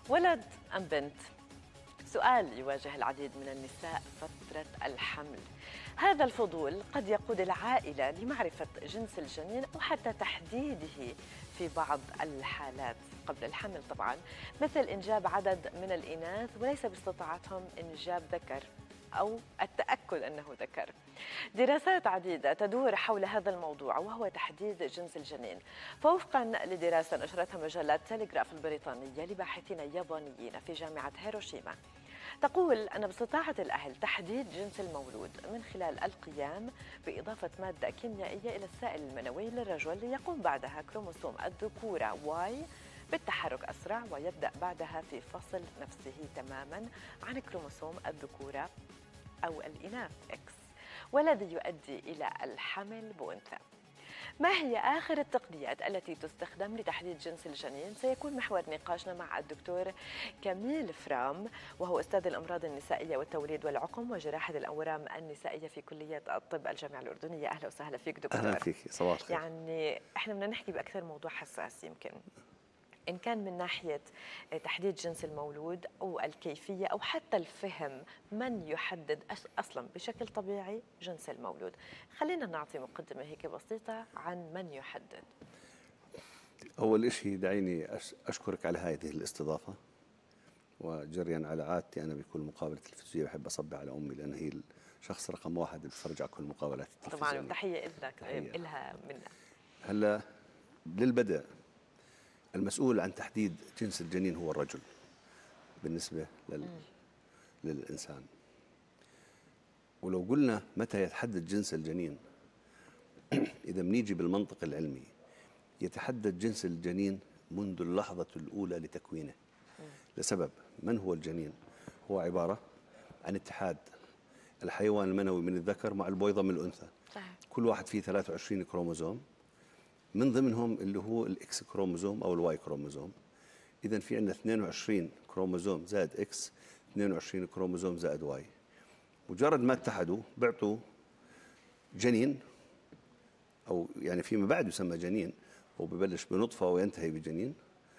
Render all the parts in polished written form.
ولد أم بنت؟ سؤال يواجه العديد من النساء فترة الحمل. هذا الفضول قد يقود العائلة لمعرفة جنس الجنين أو حتى تحديده في بعض الحالات قبل الحمل طبعا، مثل إنجاب عدد من الإناث وليس باستطاعتهم إنجاب ذكر أو التأكد أنه ذكر. دراسات عديدة تدور حول هذا الموضوع وهو تحديد جنس الجنين. فوفقا لدراسة نشرتها مجلة تيليغراف البريطانية لباحثين يابانيين في جامعة هيروشيما، تقول أن باستطاعة الأهل تحديد جنس المولود من خلال القيام بإضافة مادة كيميائية إلى السائل المنوي للرجل ليقوم بعدها كروموسوم الذكورة Y بالتحرك أسرع ويبدأ بعدها في فصل نفسه تماما عن كروموسوم الذكورة أو الإناث X، والذي يؤدي إلى الحمل بأنثى. ما هي آخر التقنيات التي تستخدم لتحديد جنس الجنين؟ سيكون محور نقاشنا مع الدكتور كميل فرام، وهو أستاذ الأمراض النسائية والتوليد والعقم وجراحة الأورام النسائية في كلية الطب الجامعة الأردنية. أهلا وسهلا فيك دكتور. أهلا فيك، صباح الخير. يعني إحنا بدنا نحكي بأكثر موضوع حساس، يمكن إن كان من ناحية تحديد جنس المولود أو الكيفية أو حتى الفهم من يحدد أصلا بشكل طبيعي جنس المولود. خلينا نعطي مقدمة هيك بسيطة عن من يحدد. أول شيء دعيني أشكرك على هذه الاستضافة، وجريا على عادتي أنا بكل مقابلة تلفزيونية بحب أصبح على أمي لأن هي الشخص رقم واحد اللي بتفرج على كل مقابلات التلفزيونية. طبعا تحية لك، إلها منا. هلا للبدء، المسؤول عن تحديد جنس الجنين هو الرجل بالنسبة للإنسان. ولو قلنا متى يتحدد جنس الجنين، إذا بنيجي بالمنطق العلمي يتحدد جنس الجنين منذ اللحظة الأولى لتكوينه. لسبب، من هو الجنين؟ هو عبارة عن اتحاد الحيوان المنوي من الذكر مع البويضة من الأنثى. صحيح. كل واحد فيه 23 كروموزوم، من ضمنهم اللي هو الإكس كروموزوم أو الواي كروموزوم. إذا في عندنا 22 كروموزوم زائد إكس، 22 كروموزوم زائد واي. مجرد ما اتحدوا بيعطوا جنين، أو يعني فيما بعد يسمى جنين، وببلش بنطفة وينتهي بجنين.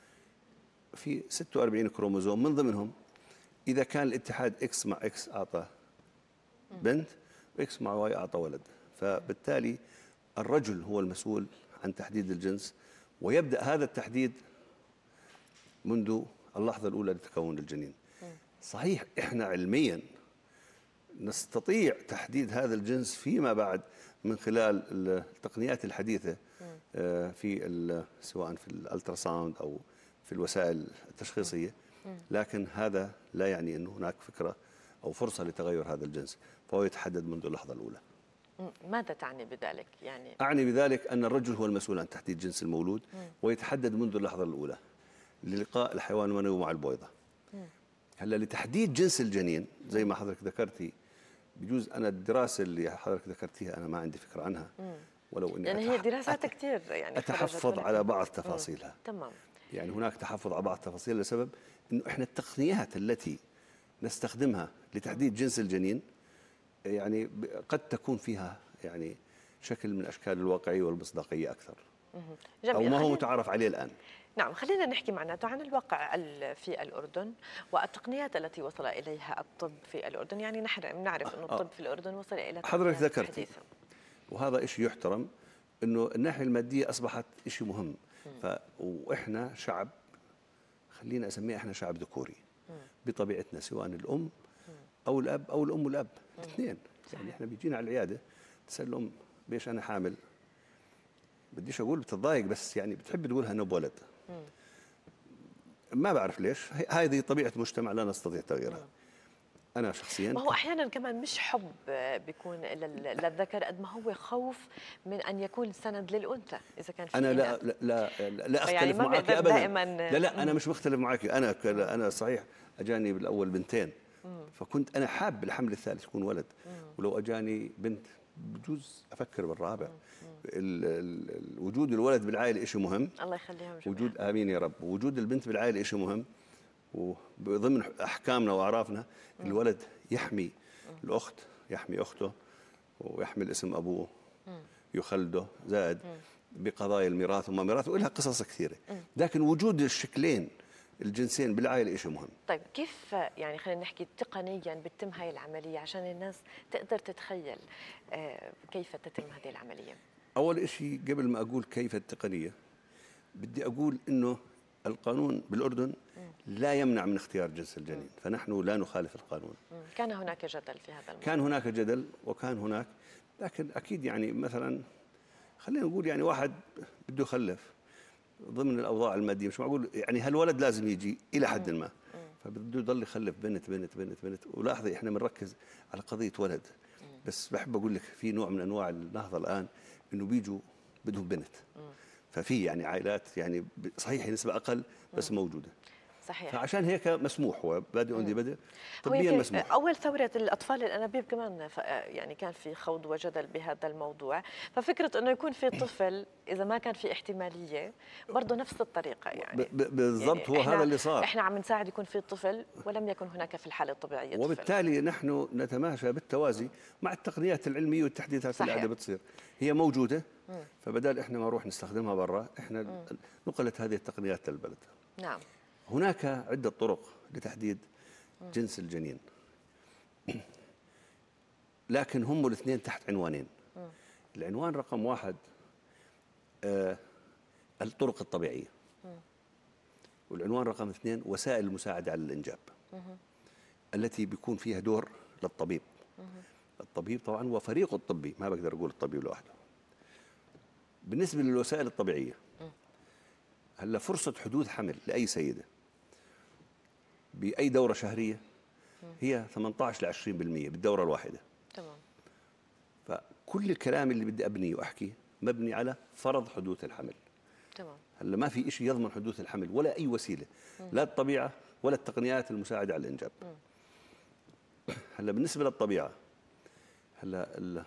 في 46 كروموزوم، من ضمنهم إذا كان الاتحاد إكس مع إكس أعطى بنت، وإكس مع واي أعطى ولد. فبالتالي الرجل هو المسؤول عن تحديد الجنس، ويبدأ هذا التحديد منذ اللحظة الأولى لتكون الجنين. صحيح إحنا علمياً نستطيع تحديد هذا الجنس فيما بعد من خلال التقنيات الحديثة، في سواء في الألتراساوند أو في الوسائل التشخيصية، لكن هذا لا يعني أن هناك فكرة أو فرصة لتغير هذا الجنس، فهو يتحدد منذ اللحظة الأولى. ماذا تعني بذلك؟ يعني أعني بذلك أن الرجل هو المسؤول عن تحديد جنس المولود، ويتحدد منذ اللحظة الأولى للقاء الحيوان المنوي مع البويضة. هلا لتحديد جنس الجنين زي ما حضرتك ذكرتي، بجوز أنا الدراسة اللي حضرتك ذكرتيها أنا ما عندي فكرة عنها، ولو إني يعني هي دراسات كثير يعني أتحفظ على بعض تفاصيلها. تمام. يعني هناك تحفظ على بعض التفاصيل لسبب إنه إحنا التقنيات التي نستخدمها لتحديد جنس الجنين يعني قد تكون فيها يعني شكل من أشكال الواقعية والمصداقية أكثر، أو ما هو متعارف عليه الآن. نعم، خلينا نحكي معناته عن الواقع في الأردن والتقنيات التي وصل إليها الطب في الأردن. يعني نحن نعرف أن الطب في الأردن وصل إلى حضرتك ذكرت، وهذا شيء يحترم، أنه الناحية المادية أصبحت شيء مهم. وإحنا شعب، خلينا أسميه إحنا شعب ذكوري بطبيعتنا، سواء الأم أو الأب أو الأم والأب الاثنين. يعني إحنا بيجينا على العيادة تسأل الأم بيش أنا حامل، بديش أقول بتتضايق، بس يعني بتحب تقولها أنه بولد. ما بعرف ليش، هذه طبيعة مجتمع لا نستطيع تغييرها. أنا شخصياً، ما هو أحياناً كمان مش حب بيكون للذكر قد ما هو خوف من أن يكون سند للأنثى إذا كان في أنا لا أختلف معك أبداً. لا أنا مش مختلف معك. أنا صحيح أجاني بالأول بنتين، فكنت أنا حاب بالحمل الثالث يكون ولد، ولو أجاني بنت بجوز أفكر بالرابع. وجود الولد بالعائلة شيء مهم، الله يخليهم جميعا. وجود آمين يا رب. وجود البنت بالعائلة شيء مهم، وضمن أحكامنا وأعرافنا الولد يحمي الأخت، يحمي أخته، ويحمل اسم أبوه، يخلده، زائد بقضايا الميراث وما ميراث، ولها قصص كثيرة. لكن وجود الشكلين الجنسين بالعائله شيء مهم. طيب كيف يعني خلينا نحكي تقنيا بتتم هاي العمليه عشان الناس تقدر تتخيل كيف تتم هذه العمليه؟ اول شيء قبل ما اقول كيف التقنيه بدي اقول انه القانون بالاردن لا يمنع من اختيار جنس الجنين، فنحن لا نخالف القانون. كان هناك جدل في هذا الموضوع. كان هناك جدل وكان هناك، لكن اكيد يعني مثلا خلينا نقول يعني واحد بده يخلف ضمن الاوضاع الماديه، مش معقول يعني هالولد لازم يجي الى حد ما، فبده يضل يخلف بنت بنت بنت بنت. ولاحظي احنا بنركز على قضيه ولد، بس بحب اقول لك في نوع من انواع النهضه الان انه بيجوا بدهم بنت. ففي يعني عائلات يعني صحيح نسبه اقل بس موجوده. صحيح. فعشان هيك مسموح، هو بادئ عندي بدء طبيا مسموح. اول ثوره الاطفال الانابيب كمان يعني كان في خوض وجدل بهذا الموضوع، ففكره انه يكون في طفل اذا ما كان في احتماليه برضه نفس الطريقه يعني بالضبط يعني هو هذا اللي صار. احنا عم نساعد يكون في طفل ولم يكن هناك في الحاله الطبيعيه طفل. وبالتالي نحن نتماشى بالتوازي مع التقنيات العلميه والتحديثات اللي قاعده بتصير، هي موجوده. فبدال احنا ما نروح نستخدمها برا، احنا نقلت هذه التقنيات للبلد. نعم. هناك عدة طرق لتحديد جنس الجنين، لكن هم الاثنين تحت عنوانين. العنوان رقم واحد الطرق الطبيعية، والعنوان رقم اثنين وسائل المساعدة على الإنجاب التي بيكون فيها دور للطبيب. الطبيب طبعا وفريقه الطبي، ما بقدر أقول الطبيب لوحده. بالنسبة للوسائل الطبيعية، هلا فرصة حدوث حمل لأي سيدة بأي دورة شهرية هي 18 ل 20% بالدورة الواحدة. تمام. فكل الكلام اللي بدي أبنيه وأحكيه مبني على فرض حدوث الحمل. تمام. هلا ما في شيء يضمن حدوث الحمل ولا أي وسيلة، لا الطبيعة ولا التقنيات المساعدة على الإنجاب. هلا بالنسبة للطبيعة، هلا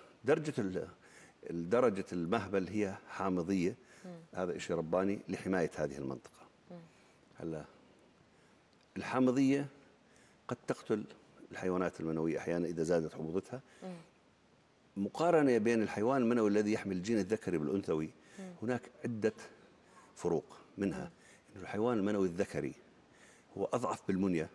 درجة المهبل هي حامضية، هذا شيء رباني لحماية هذه المنطقة. هلا الحامضية قد تقتل الحيوانات المنوية أحيانا إذا زادت حموضتها. مقارنة بين الحيوان المنوي الذي يحمل الجين الذكري بالأنثوي، هناك عدة فروق، منها أن الحيوان المنوي الذكري هو أضعف بالمنية،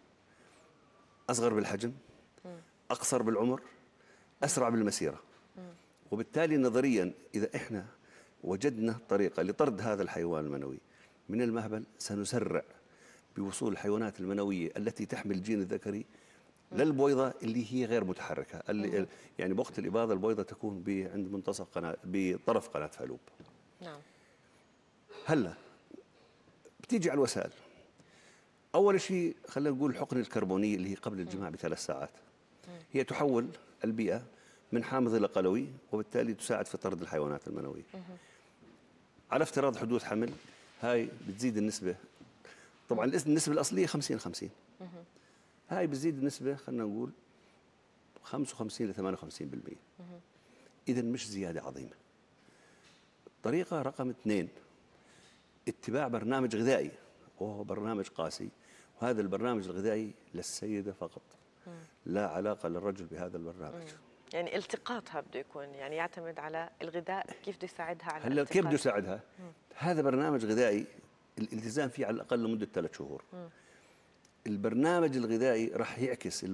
أصغر بالحجم، أقصر بالعمر، أسرع بالمسيرة. وبالتالي نظريا إذا إحنا وجدنا طريقة لطرد هذا الحيوان المنوي من المهبل سنسرع بوصول الحيوانات المنوية التي تحمل الجين الذكري للبويضة اللي هي غير متحركة، اللي يعني بوقت الإباضة البويضة تكون عند منتصف بطرف قناة فالوب. نعم. هلا بتيجي على الوسائل. أول شيء خلينا نقول الحقنة الكربونية اللي هي قبل الجماع ب3 ساعات، هي تحول البيئة من حامض إلى قلوي، وبالتالي تساعد في طرد الحيوانات المنوية. على افتراض حدوث حمل، هاي بتزيد النسبة. طبعا النسبة الأصلية 50-50، هاي بتزيد النسبة خلينا نقول 55 ل 58%. إذا مش زيادة عظيمة. الطريقة رقم 2 اتباع برنامج غذائي، وهو برنامج قاسي، وهذا البرنامج الغذائي للسيدة فقط، لا علاقة للرجل بهذا البرنامج. يعني التقاطها بده يكون يعني يعتمد على الغذاء، كيف بده يساعدها على هلا كيف بده يساعدها؟ هذا برنامج غذائي الالتزام فيه على الأقل لمدة 3 شهور. البرنامج الغذائي راح يعكس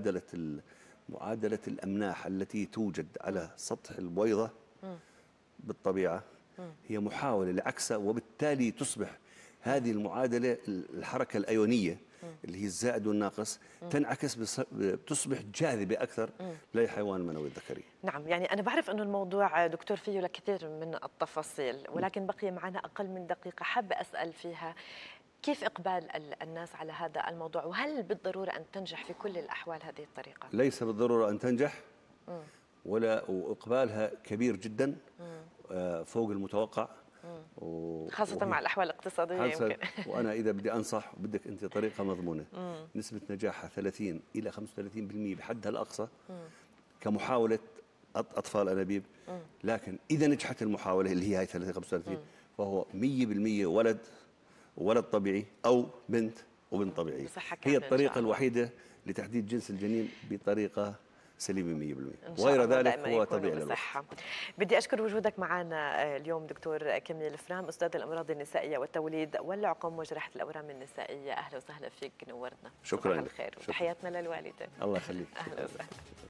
معادلة الأملاح التي توجد على سطح البويضة بالطبيعة، هي محاولة لعكسها، وبالتالي تصبح هذه المعادلة الحركة الأيونية اللي هي الزائد والناقص تنعكس، تصبح جاذبة أكثر للحيوان المنوي الذكري. نعم. يعني أنا بعرف أنه الموضوع دكتور فيه لكثير من التفاصيل، ولكن بقي معنا أقل من دقيقة حابة أسأل فيها كيف إقبال الناس على هذا الموضوع، وهل بالضرورة أن تنجح في كل الأحوال هذه الطريقة؟ ليس بالضرورة أن تنجح، وإقبالها كبير جدا فوق المتوقع، خاصة مع الأحوال الاقتصادية يمكن. وأنا إذا بدي أنصح وبدك أنت طريقة مضمونة نسبة نجاحها 30 إلى 35% بحدها الأقصى كمحاولة أطفال أنابيب. لكن إذا نجحت المحاولة اللي هي هاي 30-35 فهو 100% ولد طبيعي أو بنت وبنت طبيعية. هي الطريقة الوحيدة لتحديد جنس الجنين بطريقة سليمه 100%. إن شاء وغير الله ذلك دائما هو يكونوا تبع للوقت. بصحة. بدي أشكر وجودك معنا اليوم دكتور كميل الفرام، أستاذ الأمراض النسائية والتوليد والعقم وجراحة الأورام النسائية. أهلا وسهلا فيك، نورتنا. شكرا صباح لك. الخير شكرا. وتحياتنا للوالدة. الله يخليك. أهلا وسهلا.